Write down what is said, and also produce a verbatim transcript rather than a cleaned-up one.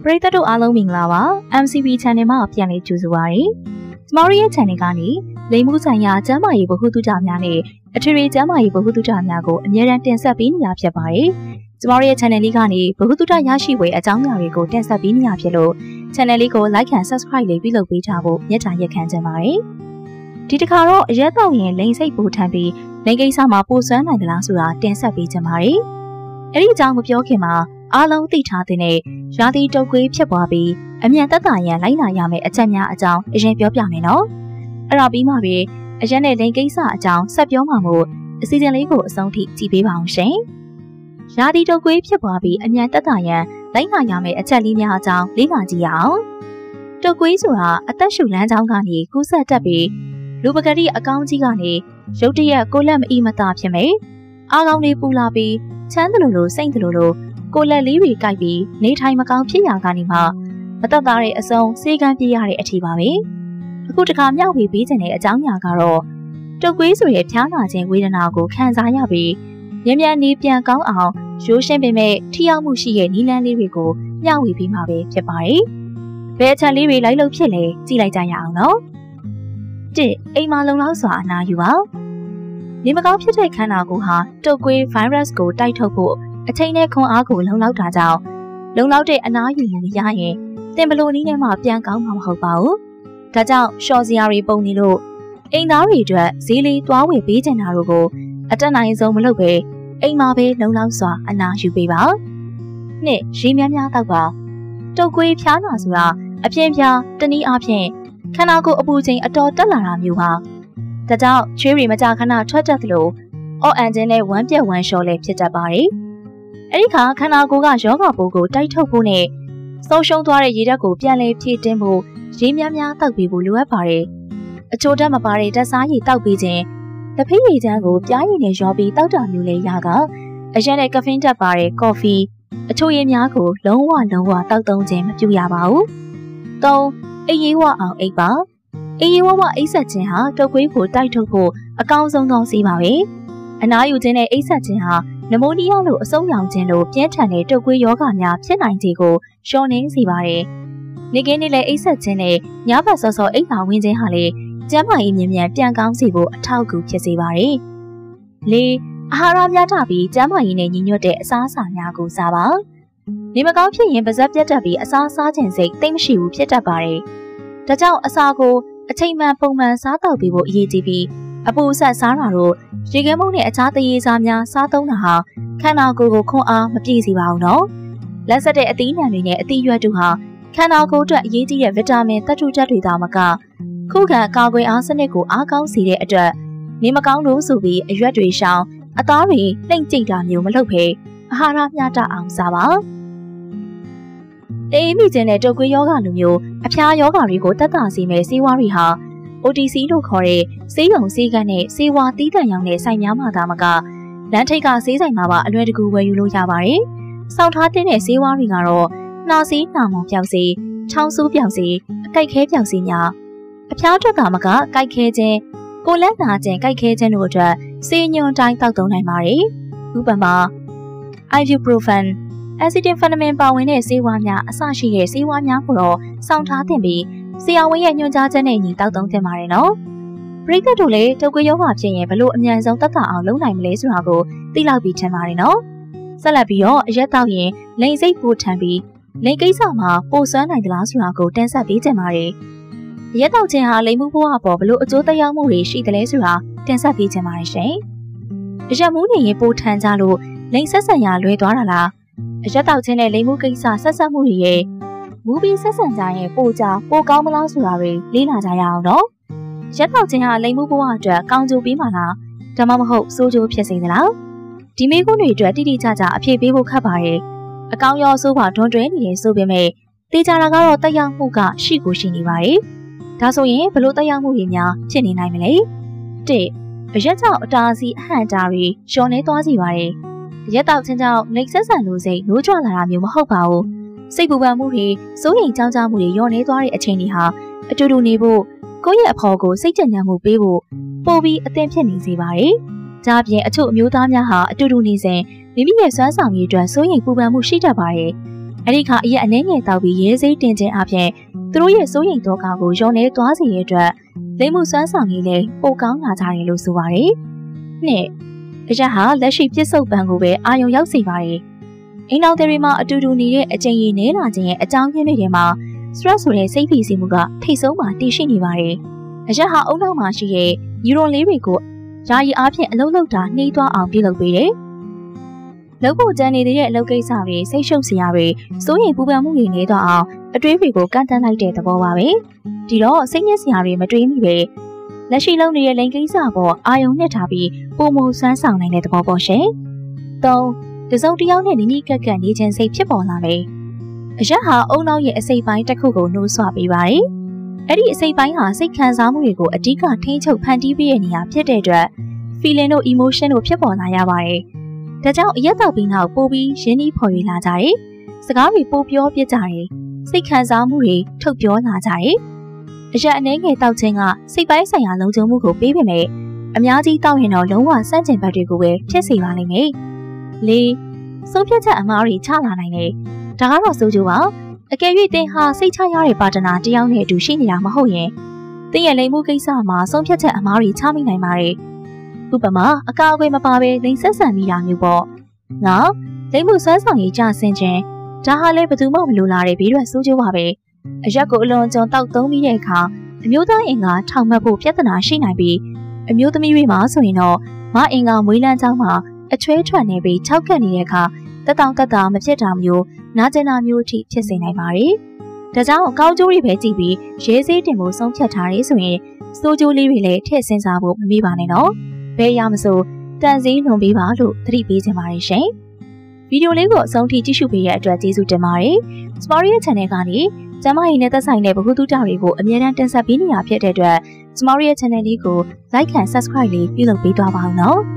ပရိသတ်တို့အားလုံးမင်္ဂလာပါ M C B Channel မှာပြန်လည်ကြိုဆိုပါရစေ။ကျမတို့ရဲ့ Channel ကနေလိမ်မှုဆိုင်ရာကျန်းမာရေးဗဟုသုတများနဲ့အထွေထွေကျန်းမာရေးဗဟုသုတများကိုအမြဲတမ်းတင်ဆက်ပေးနေတာဖြစ်ပါတယ်။ကျမတို့ရဲ့ Channel လေးကနေဗဟုသုတရရှိဝေအကြောင်းအရာတွေကိုတင်ဆက်ပေးနေတာဖြစ်လို့ Channel လေးကို Like and Subscribe လေးပြုလုပ်ပေးကြဖို့မြတ်တာရက်ခံချင်ပါတယ်။ဒီတစ်ခါတော့အရက်တော့ရင်လိမ်စိတ်ပူထမ်းပြီးလိမ်ကိစ္စမှာပိုဆွမ်းနိုင်သလားဆိုတာတင်ဆက်ပေးချင်ပါတယ်။အဲ့ဒီအကြောင်းမပြောခင်မှာအားလုံးသိထားတဲ့ရာသီတုပ်ကွေးဖြစ်ပွားပြီးအမြန်သက်သာရန်လိုက်နာရမယ့်အချက်များအကြောင်းအရင်ပြောပြမယ်နော်။အဲ့ဒါပြီးမှပဲအရက်နဲ့လိမ်ကိစ္စအကြောင်းဆက်ပြောမှာမို့အစီအစဉ်လေးကိုအဆုံးထိကြည့်ပေးပါအောင်ရှင်။ရာသီတုပ်ကွေးဖြစ်ပွားပြီးအမြန်သက်သာရန်လိုက်နာရမယ့်အချက်လေးများအကြောင်းလေ့လာကြည့်ရအောင်။တုပ်ကွေးဆိုတာအသက်ရှူလမ်းကြောင်းကနေကူးစက်တတ်ပြီးလူပကတိအကောင်းကြီးကနေရုတ်တရက်ကိုလက်မအီမသာဖြစ်မယ်။အားကောင်းလေးပူလာပြီးချမ်းတယ်လို့လို့စိတ်တယ်လို့လို့ကိုလက်လေးတွေကိုက်ပြီးနေထိုင်မကောင်းဖြစ်ရာကနေမှမသက်သာတဲ့အဆုံးစေကန်းပြရတဲ့အထီပါပဲအခုတခါမြောက်ပြီးပြီးကျင်တဲ့အကြောင်းအရာကတော့တုပ်ကွေးဆိုတဲ့ဖျားနာခြင်းဝေဒနာကိုခံစားရပြီးမြန်မြန်နေပြန်ကောင်းအောင်ရိုးရှင်းပေမဲ့ထိရောက်မှုရှိတဲ့နည်းလမ်းလေးတွေကိုမျှဝေပြီးမှပဲဖြစ်ပါတယ်ဘယ်အချက်လေးတွေလိုက်လို့ဖြစ်လဲကြည့်လိုက်ကြရအောင်နော်တစ်အိမ်မှာလုံလောက်စွာအနာယူပါနေမကောင်းဖြစ်တဲ့ခန္ဓာကိုယ်ဟာတုပ်ကွေး virus ကိုတိုက်ထုတ်ဖို့အချိန်နဲ့ခွန်အားကိုလုံလောက်တာကြောင့်လုံလောက်တဲ့အနားယူမှုရရင်တင်ဘလို့နည်းနဲ့မှပြန်ကောင်းမှာမဟုတ်ပါဘူး။ဒါကြောင့်ရှော့စရာတွေပုံနေလို့အိမ်သားတွေအတွက်ဈေးလေးတွားဝယ်ပေးချင်တာတို့ကိုအတက်နိုင်ဆုံးမလုပ်ပဲအိမ်မှာပဲလုံလောက်စွာအနားယူပေးပါ။နှစ်ရေများများတောက်ပါတုပ်ကွေးဖျားနာဆိုတာအပြင်းပြတနည်းအားဖြင့်ခန္ဓာကိုယ်အပူချိန်အတော်တက်လာတာမျိုးပါ။ဒါကြောင့်ချွေးတွေမကြခဏထွက်တတ်သလိုအော့အန်ဂျင်နဲ့ဝမ်းပြက်ဝမ်းလျှော်လည်းဖြစ်တတ်ပါတယ်။အဲ့ဒီခါခန္ဓာကိုယ်ကယောဂပိုးကိုတိုက်ထုတ်ဖို့နဲ့ဆုံးရှုံးသွားတဲ့ရေဓာတ်ကိုပြန်လည်ဖြည့်တင်းဖို့ရေများများတောက်ပေးဖို့လိုအပ်ပါတယ်။အချိုဓာတ်မပါတဲ့ဓာတ်စားရည်တောက်ပေးခြင်းတစ်ဖိရည်ချမ်းကိုပြားရည်နဲ့ရောပြီးတောက်တာမျိုးလေးရကအရက်နဲ့ကဖင်းဓာတ်ပါတဲ့ကော်ဖီအချိုရည်များကိုလုံးဝလုံးဝတောက်သုံးခြင်းမပြုရပါဘူး။သုံးအေးရေးဝအောင်အိပ်ပါအေးရေးဝဝအိပ်ဆက်ခြင်းဟာတုပ်ကွေးကိုတိုက်ထုတ်ဖို့အကောင်းဆုံးသောစီးပါပဲ။အနားယူခြင်းနဲ့အိပ်ဆက်ခြင်းဟာနမိုးနီးယားလိုအဆုတ်ရောင်ခြင်းလိုပြင်းထန်တဲ့တုပ်ကွေးရောဂါများဖြစ်နိုင်ခြေကိုလျှော့နှင်းစေပါတယ်။နေကင်းနေ့လည်းအိပ်ဆက်ခြင်းနဲ့ညဘက်စောစောအိပ်သာဝင်ခြင်းဟာလည်းကျန်းမာရေးမြင်မြန်ပြန်ကောင်းစေဖို့အထောက်အကူဖြစ်စေပါတယ်။လေးအာဟာရများထပြီးကျန်းမာရေးနဲ့ညီညွတ်တဲ့အစားအစာများကိုစားပါ။နေမကောင်းဖြစ်ရင်ပါးစပ်ပြတ်တတ်ပြီးအစားစားခြင်းစိတ်သိမ့်မရှိဘူးဖြစ်တတ်ပါတယ်။ဒါကြောင့်အစာကိုအချိန်မှန်ပုံမှန်စားတော့ပြီးဖို့အရေးကြီးပြီးအပူဆက်စားတာတို့ရေခဲမုန့်နဲ့အခြားတရေစားများစားသုံးတာဟာခန္ဓာကိုယ်ကိုခွန်အားမပြည့်စေပါဘူးနော်။လက်ဆက်တဲ့အသီးနှံတွေနဲ့အသီးရွက်တို့ဟာခန္ဓာကိုယ်အတွက်အရေးကြီးတဲ့ဗီတာမင်သတ္တုchấtတွေသာမကခုခံကာကွယ်အားစနစ်ကိုအားကောင်းစေတဲ့အတွက်နေမကောင်းလို့ဆိုပြီးအရွက်တွေရှောင်အသားတွေနှိမ့်ကျိတ်တာမျိုးမလုပ်ဘဲအာဟာရမျှတအောင်စားပါ။တေးမိခြင်းနဲ့တုပ်ကွေးယောဂလိုမျိုးအဖျားယောဂတွေကိုတက်တာစေမဲ့ဆေးဝါးတွေဟာO T C လို့ခေါ်တဲ့ဆေးရုံဆေးကန်းနဲ့ဆေးဝါးတီးတန့်ရောင်းတဲ့ဆိုင်များမှာဒါမှကလမ်းထိပ်ကဆေးဆိုင်မှာပါအလွယ်တကူဝယ်ယူလို့ရပါတယ်။စောင့်ထားတဲ့ဆေးဝါးတွေကတော့နှာဆေးနှာမောင်ပြောက်ဆေး၊ချောင်းဆိုးပြောက်ဆေး၊အကိုက်ခဲပြောက်ဆေးများအဖျားထွက်ကမကကိုက်ခဲခြင်းကိုလက်နာခြင်းကိုက်ခဲခြင်းတို့အတွက်ဆေးညွန်တိုင်းတောက်သုံးနိုင်ပါတယ်။ဥပမာ Ibuprofen, Acetaminophen ပါဝင်တဲ့ဆေးဝါးများအစရှိတဲ့ဆေးဝါးများကိုတော့စောင့်ထားသင့်ပြီးဆရာဝန်ရဲ့ညွှန်ကြားချက်နဲ့ညီတောက်သုံးသင့်ပါတယ်နော်။ပရိသတ်တို့လည်းတုပ်ကွေးရောဂါဖြစ်ရင်ဘလို့အမြန်ဆုံးသက်သာအောင်လုပ်နိုင်မလဲဆိုတာကိုသိလောက်ပြီးထင်ပါတယ်နော်။ဆက်လက်ပြီးတော့အရက်တောက်ရင်လိန်စိတ်ပိုထန်ပြီးလိန်ကိစ္စမှာပိုဆွမ်းနိုင်သလားဆိုတာကိုတင်ဆက်ပေးကြပါမယ်။အရက်တောက်ခြင်းဟာလိန်မှုဘဝပေါ်ဘလို့အကျိုးသက်ရောက်မှုတွေရှိတယ်လဲဆိုတာတင်ဆက်ပေးကြပါမယ်ရှင်။အရက်မှုနေရင်ပိုထန်ကြလို့လိန်ဆက်ဆံရလွဲသွားတာလား။အရက်တောက်ခြင်းနဲ့လိန်မှုကိစ္စဆက်ဆက်မှုတွေရဲ့မူပြီးဆက်ဆံကြရင်ပိုကြပိုကောင်းမလားဆိုတာတွေလေ့လာကြရအောင်နော်။ရက်တောက်ခြင်းဟာလိမ်မှုဘဝအတွက်ကောင်းကျိုးပေးမှာလားဒါမှမဟုတ်ဆိုးကျိုးဖြစ်စေသလား။ဒီမေးခွန်းတွေအတွက်တိတိကျကျအဖြေပေးဖို့ခက်ပါတယ်။အကောင်းရောဆိုးပါတွန်းတွဲနေတယ်ဆိုပေမဲ့သိကြတာကတော့တက်ရောက်မှုကရှိကိုရှိနေပါတယ်။ဒါဆိုရင်ဘလို့တက်ရောက်မှုတွေများဖြစ်နေနိုင်မလဲ။တစ်အရက်ကြောင့်အတားအဆီးအဟန့်တားတွေလျှော်နေသွားစီပါတယ်။ရက်တောက်ခြင်းကြောင့်နှိပ်ဆက်ဆန်လို့စိတ်နိုးကြွလာတာမျိုးမဟုတ်ပါဘူး။စိတ်ပူပန်မှုတွေစိုးရိမ်ကြောက်ကြမှုတွေညှော်နေသွားတဲ့အချိန်တွေဟာအတူတူနေဖို့ကိုယ့်ရဲ့အဖော်ကိုစိတ်ကြံ့ကြံ့မှုပေးဖို့ပို့ပြီးအသင့်ဖြစ်နေစေပါတယ်။ဒါ့အပြင်အချို့အမျိုးသားများဟာအတူတူနေစဉ်မိမိရဲ့စွမ်းဆောင်ရည်အတွက်စိုးရိမ်ပူပန်မှုရှိတတ်ပါတယ်။အဲ့ဒီခါအရက်အနေငယ်တောက်ပြီးရဲစိတ်တင်ခြင်းအပြင်သူတို့ရဲ့စိုးရိမ်တော့ကာကိုရုံနေသွားစေတဲ့အတွက်လိမ္မှုစွမ်းဆောင်ကြီးလည်းပိုကောင်းလာကြတယ်လို့ဆိုပါတယ်။နှစ်အရက်ဟာလက်ရှိပြစ်ဆုတ်ပံကိုပဲအာရုံရောက်စေပါတယ်။အိမ်တော်တွေမှာအတူတူနေတဲ့အချိန်ရည်နေလာခြင်းရဲ့အကြောင်းရင်းတွေထဲမှာ stress ဆိုတဲ့စိတ်ဖိစီးမှုကထိတ်ဆုံးမှာတည်ရှိနေပါတယ်။အရက်ဟာအုံနောက်မှာရှိတဲ့ယူရိုလေးတွေကိုယာယီအားဖြင့်အလုံးလုံးတာနှီးသွားအောင်ပြုလုပ်ပေးတယ်။လုပ်ဖို့ကြံနေတဲ့အလုပ်ကိစ္စတွေစိတ်ရှုပ်စရာတွေစိုးရိမ်ပူပန်မှုတွေနေတော့အောင်အတွေးတွေကိုကန့်တန်းလိုက်တဲ့သဘောပါပဲ။ဒီတော့စိတ်ညစ်စရာတွေမတွေးမိပဲလက်ရှိလုပ်နေတဲ့လိင်ကိစ္စပေါ်အာယုံနှစ်ထားပြီးပုံမဆန်းဆောင်နိုင်တဲ့သဘောပေါ့ရှင်။သုံးတစုံတစ်ယောက်နဲ့နီးနီးကပ်ကပ်နေခြင်းစိတ်ဖြစ်ပေါ်လာမယ်။အရက်ဟာအုံနောက်ရဲ့အစိပ်ပိုင်းတစ်ခုကိုနှိုးဆွပေးပါတယ်။အဲ့ဒီအစိပ်ပိုင်းဟာစိတ်ခံစားမှုတွေကိုအဓိကထိန်းချုပ်ဖန်တီးပေးတဲ့နေရာဖြစ်တဲ့အတွက် feeling တို့ emotion တို့ဖြစ်ပေါ်လာရပါတယ်။ဒါကြောင့်အရက်တောက်ပြီးနောက်ပိုပြီးရင်းနှီးဖော်ရလာကြတယ်။စကားတွေပိုပြောပြကြတယ်။စိတ်ခံစားမှုတွေထုတ်ပြောလာကြတယ်။အရက်အနေငယ်တောက်ခြင်းကစိတ်ပိုင်းဆိုင်ရာလုံခြုံမှုကိုပေးပေမဲ့အများကြီးတောက်ရင်တော့လုံးဝစန့်ကျင်ဘက်တွေကိုပဲဖြစ်စေပါလိမ့်မယ်။လေးဆုံးဖြတ်ချက်အမှားတွေချလာနိုင်တယ်။ဒါကတော့ဆိုကြပါအကယ်၍သင်ဟာစိတ်ချရတဲ့ပါတနာတယောက်နဲ့အတူရှိနေတာမဟုတ်ရင်သင်ရဲ့လိမ်မှုကိစ္စမှာဆုံးဖြတ်ချက်အမှားတွေချမိနိုင်ပါတယ်။ဥပမာအကာအကွယ်မပါဘဲလိမ်ဆက်ဆံမိတာမျိုးပေါ့။ငါလိမ်မှုဆွမ်းဆောင်ရေးကြဆင်ခြင်းဒါဟာလည်းဘယ်သူမှမလိုလားတဲ့ဘေးရွက်ဆိုးကျိုးပါပဲ။အရက်ကိုအလွန်ကျွံတောက်သုံးပြီးတဲ့အခါအမျိုးသားအင်္ဂါထောင်မှတ်ဖို့ပြဿနာရှိနိုင်ပြီးအမျိုးသမီးတွေမှာဆိုရင်တော့မအင်္ဂါမွေးလန်းချောင်းမှာအချွဲထွက်နေပြီးခြောက်ကပ်နေတဲ့အခါတက်တောင်တက်တာမဖြစ်တာမျိုးနာကျင်တာမျိုးအထိဖြစ်စေနိုင်ပါတယ်။ဒါကြောင့်ကောင်းကျိုးတွေပဲကြည့်ပြီးရဲစေးတင်ဖို့ဆုံးဖြတ်ထားရဲဆိုရင်စိုးကျိုးလေးတွေလည်းထည့်စဉ်းစားဖို့မမိပါနဲ့နော်။ဘယ်ရမစို့တန်စည်းလွန်ပေးပါလို့သတိပေးချင်ပါတယ်ရှင်။ဗီဒီယိုလေးကိုအဆုံးထိကြည့်ရှုပေးတဲ့အတွက်ကျေးဇူးတင်ပါတယ်။ Smartရဲ့ channel ကနေကျမရဲ့နဲ့သက်ဆိုင်တဲ့ဗဟုသုတတွေကိုအမြဲတမ်းတင်ဆက်ပေးနေရဖြစ်တဲ့အတွက် Smartရဲ့ channel လေးကို like and subscribe လေးပြုလုပ်ပေးသွားပါဦးနော်။